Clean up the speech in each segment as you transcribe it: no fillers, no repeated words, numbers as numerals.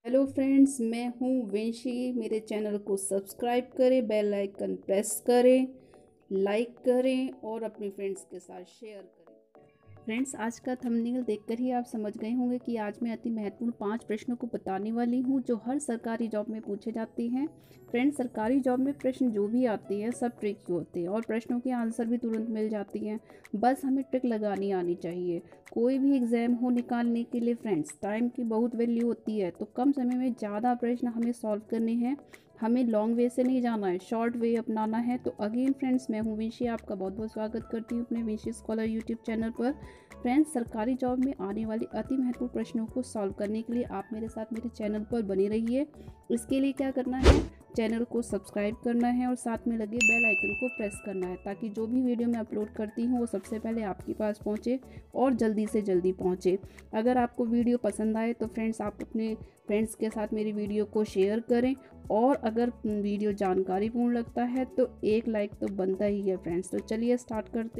Hello friends, मैं हूँ विंशी। मेरे चैनल को सब्सक्राइब करें, बेल आइकन प्रेस करें, लाइक करें और अपने फ्रेंड्स के साथ शेयर करें। फ्रेंड्स, आज का थंबनेल देखकर ही आप समझ गए होंगे कि आज मैं अति महत्वपूर्ण 5 प्रश्नों को बताने वाली हूँ जो हर सरकारी जॉब में पूछे जाते हैं। फ्रेंड्स, सरकारी जॉब में प्रश्न जो भी आते हैं सब ट्रिक होते हैं और प्रश्नों के आंसर भी तुरंत मिल जाती हैं। बस हमें ट्रिक लगानी आनी चाहिए। कोई भी एग्जाम हो निकालने के लिए फ्रेंड्स टाइम की बहुत वैल्यू होती है, तो कम समय में ज़्यादा प्रश्न हमें सॉल्व करने हैं। हमें लॉन्ग वे से नहीं जाना है, शॉर्ट वे अपनाना है। तो अगेन फ्रेंड्स, मैं हूँ विंशी, आपका बहुत बहुत स्वागत करती हूँ अपने विंशी स्कॉलर यूट्यूब चैनल पर। फ्रेंड्स, सरकारी जॉब में आने वाली अति महत्वपूर्ण प्रश्नों को सॉल्व करने के लिए आप मेरे साथ मेरे चैनल पर बने रहिए। इसके लिए क्या करना है, चैनल को सब्सक्राइब करना है और साथ में लगे बेल आइकन को प्रेस करना है ताकि जो भी वीडियो मैं अपलोड करती हूँ वो सबसे पहले आपके पास पहुँचे और जल्दी से जल्दी पहुँचे। अगर आपको वीडियो पसंद आए तो फ्रेंड्स आप अपने फ्रेंड्स के साथ मेरी वीडियो को शेयर करें और अगर वीडियो जानकारीपूर्ण लगता है तो एक लाइक तो बनता ही है फ्रेंड्स। तो चलिए स्टार्ट करते।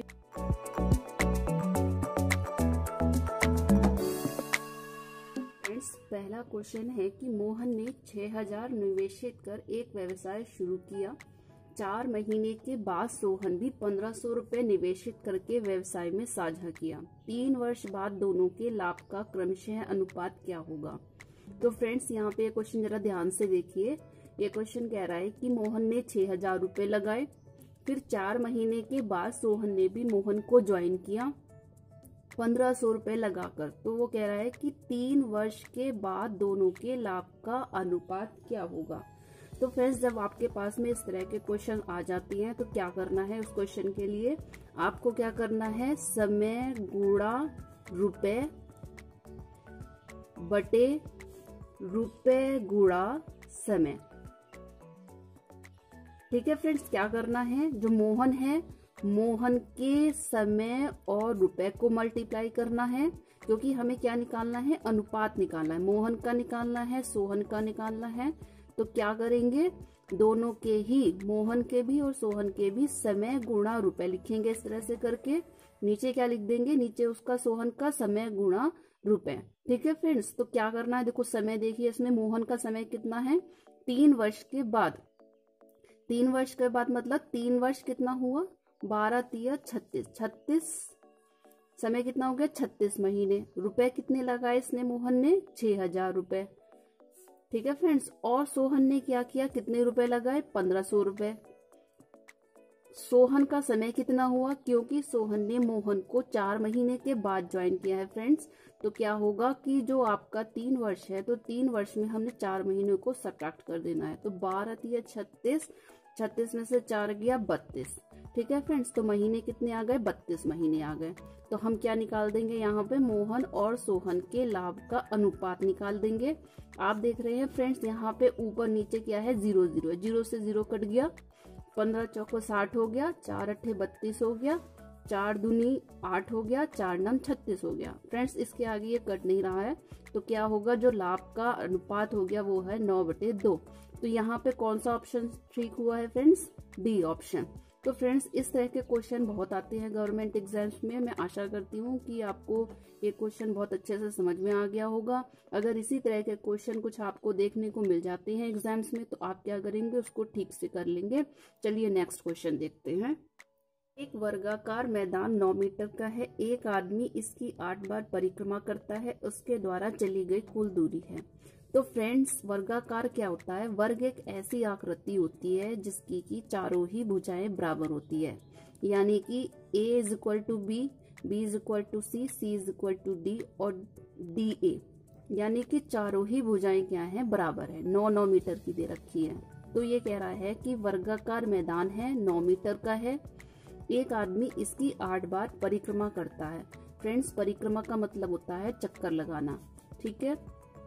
पहला क्वेश्चन है कि मोहन ने 6000 निवेशित कर एक व्यवसाय शुरू किया। 4 महीने के बाद सोहन भी 1500 रुपए निवेशित करके व्यवसाय में साझा किया। 3 वर्ष बाद दोनों के लाभ का क्रमशः अनुपात क्या होगा। तो फ्रेंड्स, यहाँ पे क्वेश्चन जरा ध्यान से देखिए। ये क्वेश्चन कह रहा है कि मोहन ने 6000 रुपए लगाए, फिर 4 महीने के बाद सोहन ने भी मोहन को ज्वाइन किया 1500 रुपए लगाकर। तो वो कह रहा है कि 3 वर्ष के बाद दोनों के लाभ का अनुपात क्या होगा। तो फ्रेंड्स, जब आपके पास में इस तरह के क्वेश्चन आ जाती हैं तो क्या करना है, उस क्वेश्चन के लिए आपको क्या करना है, समय गुणा रुपए बटे रुपए गुणा समय। ठीक है फ्रेंड्स, क्या करना है, जो मोहन है मोहन के समय और रुपए को मल्टीप्लाई करना है, क्योंकि हमें क्या निकालना है, अनुपात निकालना है। मोहन का निकालना है, सोहन का निकालना है। तो क्या करेंगे, दोनों के ही, मोहन के भी और सोहन के भी समय गुणा रुपए लिखेंगे इस तरह से करके। नीचे क्या लिख देंगे, नीचे उसका सोहन का समय गुणा रुपए। ठीक है फ्रेंड्स, तो क्या करना है, देखो समय देखिए, इसमें मोहन का समय कितना है, 3 वर्ष के बाद। 3 वर्ष के बाद मतलब 3 वर्ष कितना हुआ, 12 तिया 36, 36 समय कितना हो गया, 36 महीने। रुपए कितने लगाए इसने, मोहन ने 6000 रुपए। ठीक है फ्रेंड्स, और सोहन ने क्या किया, कितने रुपए लगाए, 1500 रुपए। सोहन का समय कितना हुआ, क्योंकि सोहन ने मोहन को 4 महीने के बाद ज्वाइन किया है फ्रेंड्स। तो क्या होगा कि जो आपका 3 वर्ष है, तो 3 वर्ष में हमने 4 महीनों को सब्ट्रैक्ट कर देना है। तो 12 तिया 36, 36 में से 4 गया 32। ठीक है फ्रेंड्स, तो महीने कितने आ गए, 32 महीने आ गए। तो हम क्या निकाल देंगे, यहाँ पे मोहन और सोहन के लाभ का अनुपात निकाल देंगे। आप देख रहे हैं फ्रेंड्स, यहाँ पे ऊपर नीचे क्या है, 0 0 है, 0 से 0 कट गया, 15 चौको 60 हो गया, 4 अट्ठे 32 हो गया, 4 दूनी 8 हो गया, 4 नम 36 हो गया। फ्रेंड्स, इसके आगे ये कट नहीं रहा है, तो क्या होगा, जो लाभ का अनुपात हो गया वो है 9/2। तो यहाँ पे कौन सा ऑप्शन ठीक हुआ है फ्रेंड्स, बी ऑप्शन। तो फ्रेंड्स, इस तरह के क्वेश्चन बहुत आते हैं गवर्नमेंट एग्जाम्स में। मैं आशा करती हूँ कि आपको ये क्वेश्चन बहुत अच्छे से समझ में आ गया होगा। अगर इसी तरह के क्वेश्चन कुछ आपको देखने को मिल जाते हैं एग्जाम्स में तो आप क्या करेंगे, उसको ठीक से कर लेंगे। चलिए नेक्स्ट क्वेश्चन देखते हैं। एक वर्गाकार मैदान 9 मीटर का है, एक आदमी इसकी 8 बार परिक्रमा करता है, उसके द्वारा चली गई कुल दूरी है। तो फ्रेंड्स, वर्गाकार क्या होता है, वर्ग एक ऐसी आकृति होती है जिसकी की चारों ही भुजाएं बराबर होती है। यानी कि a is equal to B, b is equal to C, c is equal to D और डी ए, यानी कि चारों ही भुजाएं क्या है, बराबर है। 9 मीटर की दे रखी है। तो ये कह रहा है कि वर्गाकार मैदान है, 9 मीटर का है, एक आदमी इसकी 8 बार परिक्रमा करता है। फ्रेंड्स, परिक्रमा का मतलब होता है चक्कर लगाना। ठीक है,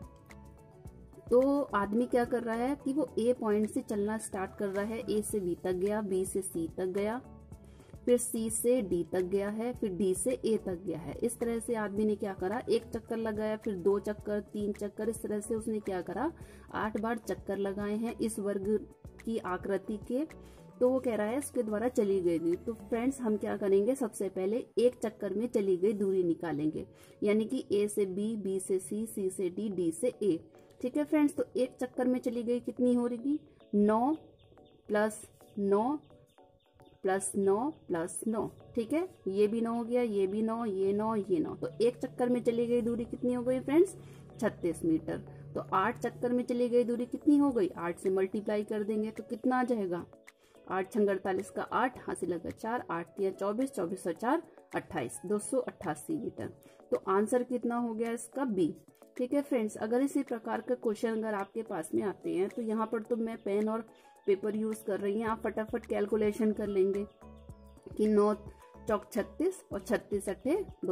तो आदमी क्या कर रहा है कि वो ए पॉइंट से चलना स्टार्ट कर रहा है, ए से बी तक गया, बी से सी तक गया, फिर सी से डी तक गया है, फिर डी से ए तक गया है। इस तरह से आदमी ने क्या करा, एक चक्कर लगाया, फिर 2 चक्कर, 3 चक्कर, इस तरह से उसने क्या करा, 8 बार चक्कर लगाए हैं इस वर्ग की आकृति के। तो वो कह रहा है इसके द्वारा चली गई दूरी। तो फ्रेंड्स, हम क्या करेंगे, सबसे पहले एक चक्कर में चली गई दूरी निकालेंगे, यानी कि ए से बी, बी से सी, सी से डी, डी से ए। ठीक है फ्रेंड्स, तो एक चक्कर में चली गई कितनी हो रही, 9 प्लस 9 प्लस 9 प्लस 9, ठीक है, ये भी 9 हो गया, ये भी 9, ये 9, ये 9, तो एक चक्कर में चली गई दूरी कितनी हो गई फ्रेंड्स, 36 मीटर। तो 8 चक्कर में चली गई दूरी कितनी हो गई, 8 से मल्टीप्लाई कर देंगे तो कितना आ जाएगा, 8 छंग 48 का 8, हासिल लगा 4, 8 तिया 24, 24 और 4 28, 288 मीटर। तो आंसर कितना हो गया इसका बी। ठीक है फ्रेंड्स, अगर इसी प्रकार का क्वेश्चन अगर आपके पास में आते हैं तो यहाँ पर तो मैं पेन और पेपर यूज कर रही हैं, आप फटाफट कैलकुलेशन कर लेंगे कि 9 चौक 36 और 36 अट्ठे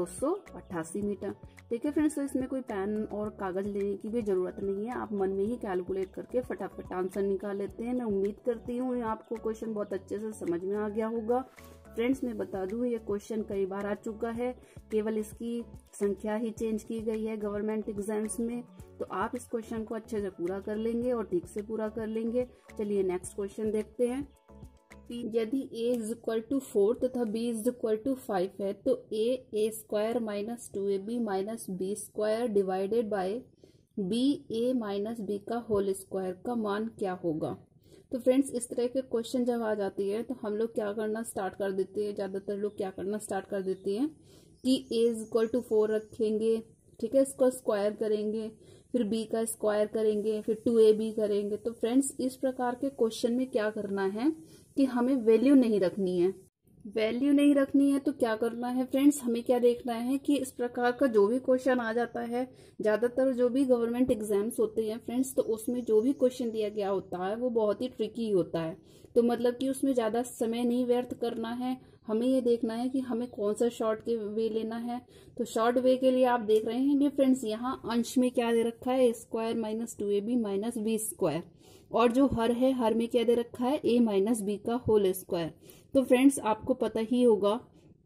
288 मीटर। ठीक है फ्रेंड्स, तो इसमें कोई पेन और कागज लेने की भी जरूरत नहीं है, आप मन में ही कैलकुलेट करके फटाफट आंसर निकाल लेते हैं। मैं उम्मीद करती हूँ आपको क्वेश्चन बहुत अच्छे से समझ में आ गया होगा। फ्रेंड्स मैं बता दूं ये क्वेश्चन कई बार आ चुका है, केवल इसकी संख्या ही चेंज की गई है गवर्नमेंट एग्जाम्स में। तो आप इस क्वेश्चन को अच्छे से पूरा कर लेंगे और ठीक से पूरा कर लेंगे। चलिए नेक्स्ट क्वेश्चन देखते हैं। यदि a इज इक्वल टू 4 तथा b इज इक्वल टू 5 है तो a square minus 2ab minus B square divided by a minus B का होल स्क्वायर का मान क्या होगा। तो फ्रेंड्स इस तरह के क्वेश्चन जब आ जाती है तो हम लोग क्या करना स्टार्ट कर देते हैं, ज्यादातर लोग क्या करना स्टार्ट कर देते हैं कि a इज इक्वल टू 4 रखेंगे, ठीक है, इसको स्क्वायर करेंगे, फिर b का स्क्वायर करेंगे, फिर 2ab करेंगे। तो फ्रेंड्स इस प्रकार के क्वेश्चन में क्या करना है कि हमें वैल्यू नहीं रखनी है। वैल्यू नहीं रखनी है तो क्या करना है फ्रेंड्स, हमें क्या देखना है कि इस प्रकार का जो भी क्वेश्चन आ जाता है, ज्यादातर जो भी गवर्नमेंट एग्जाम्स होते हैं फ्रेंड्स, तो उसमें जो भी क्वेश्चन दिया गया होता है वो बहुत ही ट्रिकी होता है। तो मतलब कि उसमें ज्यादा समय नहीं व्यर्थ करना है, हमें ये देखना है कि हमें कौन सा शॉर्ट के वे लेना है। तो शॉर्ट वे के लिए आप देख रहे हैं कि फ्रेंड्स यहाँ अंश में क्या दे रखा है, square minus 2ab minus B square, और जो हर है हर में क्या दे रखा है, a माइनस बी का होल स्क्वायर। तो फ्रेंड्स आपको पता ही होगा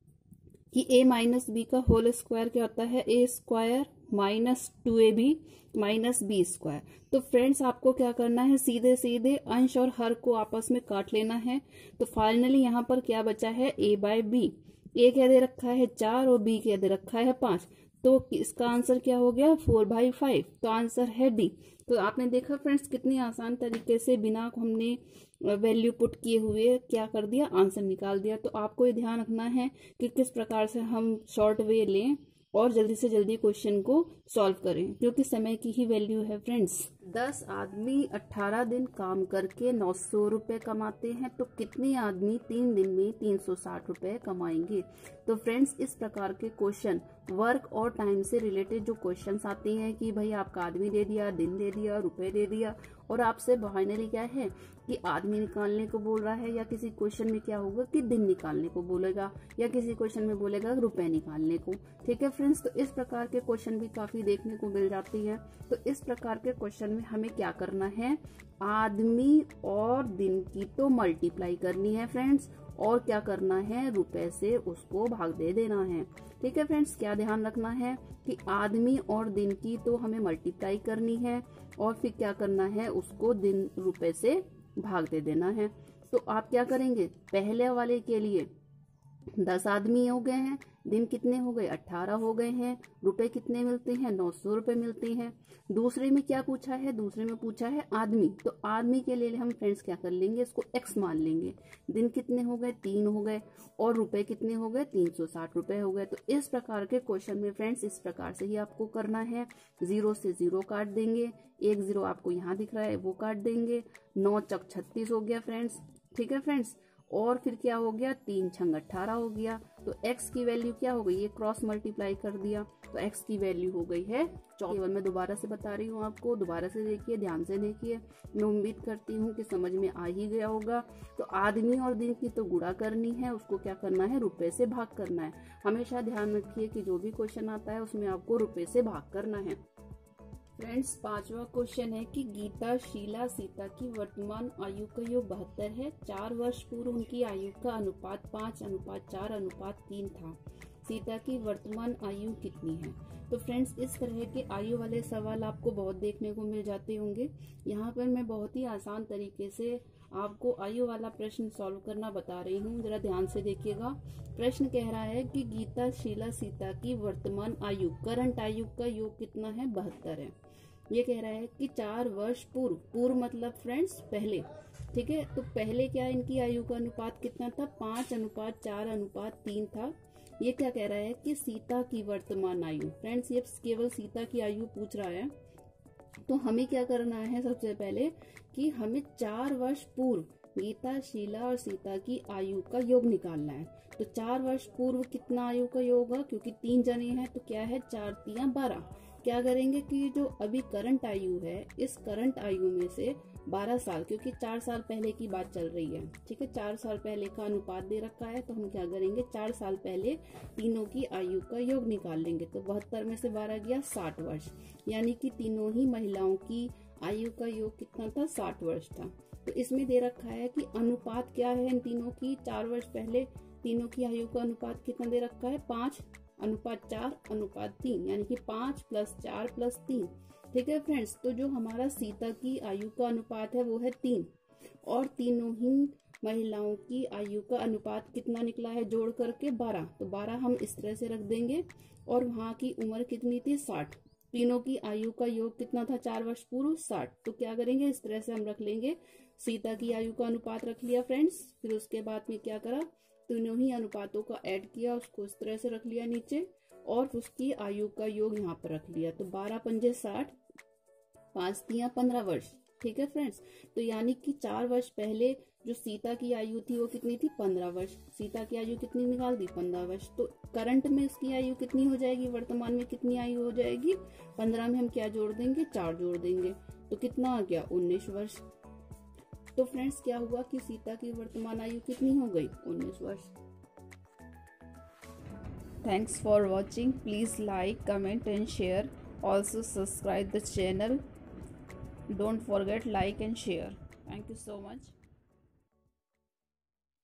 कि a माइनस बी का होल स्क्वायर क्या होता है, a square minus 2ab minus B square. तो फ्रेंड्स आपको क्या करना है, सीधे सीधे अंश और हर को आपस में काट लेना है। तो फाइनली यहाँ पर क्या बचा है, a बाय बी, a क्या दे रखा है 4 और b क्या दे रखा है 5। तो इसका आंसर क्या हो गया 4/5, तो आंसर है डी। तो आपने देखा फ्रेंड्स कितनी आसान तरीके से बिना हमने वैल्यू पुट किए हुए क्या कर दिया, आंसर निकाल दिया। तो आपको ये ध्यान रखना है कि किस प्रकार से हम शॉर्ट वे लें और जल्दी से जल्दी क्वेश्चन को सॉल्व करें, क्योंकि समय की ही वैल्यू है फ्रेंड्स। 10 आदमी 18 दिन काम करके 900 रुपए कमाते हैं, तो कितने आदमी 3 दिन में 360 रुपए कमाएंगे। तो फ्रेंड्स इस प्रकार के क्वेश्चन वर्क और टाइम से रिलेटेड जो क्वेश्चंस आते हैं कि भाई आपका आदमी दे दिया, दिन दे दिया, रुपए दे दिया, और आपसे फाइनली क्या है कि आदमी निकालने को बोल रहा है, या किसी क्वेश्चन में क्या होगा कि दिन निकालने को बोलेगा, या किसी क्वेश्चन में बोलेगा रुपए निकालने को। ठीक है फ्रेंड्स, तो इस प्रकार के क्वेश्चन भी काफी देखने को मिल जाती है। तो इस प्रकार के क्वेश्चन में हमें क्या करना है, आदमी और दिन की तो मल्टीप्लाई करनी है फ्रेंड्स, और क्या करना है, रुपए से उसको भाग दे देना है। ठीक है फ्रेंड्स, क्या ध्यान रखना है कि आदमी और दिन की तो हमें मल्टीप्लाई करनी है, और फिर क्या करना है, उसको दिन रुपए से भाग दे देना है। तो आप क्या करेंगे, पहले वाले के लिए 10 आदमी हो गए हैं, दिन कितने हो गए 18 हो गए हैं, रुपए कितने मिलते हैं 900 रुपए मिलते हैं। दूसरे में क्या पूछा है, दूसरे में पूछा है आदमी, तो आदमी के लिए हम फ्रेंड्स क्या कर लेंगे, इसको x मान लेंगे। दिन कितने हो गए 3 हो गए, और रुपए कितने हो गए 360 रुपए हो गए। तो इस प्रकार के क्वेश्चन में फ्रेंड्स इस प्रकार से ही आपको करना है, 0 से 0 काट देंगे, 1 0 आपको यहाँ दिख रहा है वो काट देंगे, 9 चौक 36 हो गया फ्रेंड्स। ठीक है फ्रेंड्स, और फिर क्या हो गया 3 छंग 18 हो गया। तो x की वैल्यू क्या हो गई, ये क्रॉस मल्टीप्लाई कर दिया, तो x की वैल्यू हो गई है 14। केवल मैं दोबारा से बता रही हूँ आपको, दोबारा से देखिए, ध्यान से देखिए, मैं उम्मीद करती हूँ कि समझ में आ ही गया होगा। तो आदमी और दिन की तो गुणा करनी है, उसको क्या करना है, रुपए से भाग करना है। हमेशा ध्यान रखिए कि जो भी क्वेश्चन आता है उसमें आपको रुपए से भाग करना है। फ्रेंड्स 5वां क्वेश्चन है कि गीता, शीला, सीता की वर्तमान आयु का योग 72 है। 4 वर्ष पूर्व उनकी आयु का अनुपात 5:4:3 था। सीता की वर्तमान आयु कितनी है। तो फ्रेंड्स इस तरह के आयु वाले सवाल आपको बहुत देखने को मिल जाते होंगे। यहाँ पर मैं बहुत ही आसान तरीके से आपको आयु वाला प्रश्न सॉल्व करना बता रही हूँ, जरा ध्यान से देखिएगा। प्रश्न कह रहा है कि गीता, शीला, सीता की वर्तमान आयु, करंट आयु का योग कितना है, 72 है। ये कह रहा है कि 4 वर्ष पूर्व, पूर्व मतलब फ्रेंड्स पहले, ठीक है। तो पहले क्या इनकी आयु का अनुपात कितना था, 5:4:3 था। ये क्या कह रहा है कि सीता की वर्तमान आयु, फ्रेंड्स ये केवल सीता की आयु पूछ रहा है। तो हमें क्या करना है, सबसे पहले कि हमें 4 वर्ष पूर्व गीता, शीला और सीता की आयु का योग निकालना है। तो 4 वर्ष पूर्व कितना आयु का योग होगा, क्योंकि 3 जने हैं तो क्या है, 4 3 12। क्या करेंगे कि जो अभी करंट आयु है, इस करंट आयु में से 12 साल, क्योंकि 4 साल पहले की बात चल रही है, ठीक है, 4 साल पहले का अनुपात दे रखा है। तो हम क्या करेंगे, 4 साल पहले तीनों की आयु का योग निकाल लेंगे। तो 72 में से 12 गया 60 वर्ष, यानी कि तीनों ही महिलाओं की आयु का योग कितना था, 60 वर्ष था। तो इसमें दे रखा है कि अनुपात क्या है इन तीनों की, 4 वर्ष पहले तीनों की आयु का अनुपात कितना दे रखा है, 5:4:3, यानी कि 5 + 4 + 3, ठीक है फ्रेंड्स। तो जो हमारा सीता की आयु का अनुपात है वो है 3, और तीनों ही महिलाओं की आयु का अनुपात कितना निकला है जोड़ करके 12। तो 12 हम इस तरह से रख देंगे, और वहां की उम्र कितनी थी, 60। तीनों की आयु का योग कितना था 4 वर्ष पूर्व, 60। तो क्या करेंगे, इस तरह से हम रख लेंगे, सीता की आयु का अनुपात रख लिया फ्रेंड्स। फिर उसके बाद में क्या करा, तीनों ही अनुपातों का ऐड किया, उसको इस तरह से रख लिया नीचे, और उसकी आयु का योग यहाँ पर रख लिया। तो 12 पंजे 60, 5 3 15 वर्ष, ठीक है फ्रेंड्स। तो यानी कि 4 वर्ष पहले जो सीता की आयु थी वो कितनी थी, 15 वर्ष। सीता की आयु कितनी निकाल दी, 15 वर्ष। तो करंट में उसकी आयु कितनी हो जाएगी, वर्तमान में कितनी आयु हो जाएगी, 15 में हम क्या जोड़ देंगे, 4 जोड़ देंगे, तो कितना आ गया, 19 वर्ष। तो फ्रेंड्स क्या हुआ कि सीता की वर्तमान आयु कितनी हो गई, 19 वर्ष। Thanks for watching. Please like, comment and share. Also subscribe the channel. Don't forget like and share. Thank you so much.